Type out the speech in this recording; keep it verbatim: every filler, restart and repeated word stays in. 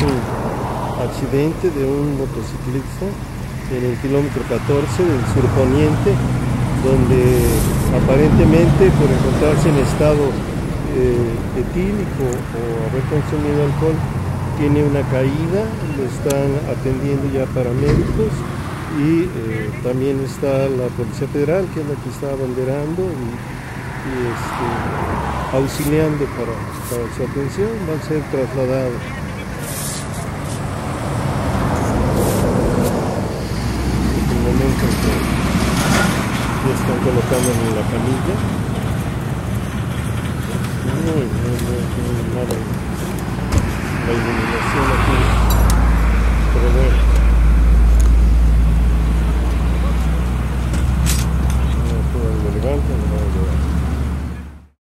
un accidente de un motociclista en el kilómetro catorce del surponiente, donde aparentemente por encontrarse en estado eh, etílico o haber consumido alcohol tiene una caída. Lo están atendiendo ya paramédicos y eh, también está la Policía Federal, que es la que está abanderando y, y este, auxiliando para, para su atención. Va a ser trasladado. Es el momento en que ya están colocándolo en la camilla. Muy, muy, muy, muy mala la iluminación aquí, pero bueno, no, lo levantan, lo van a llevar.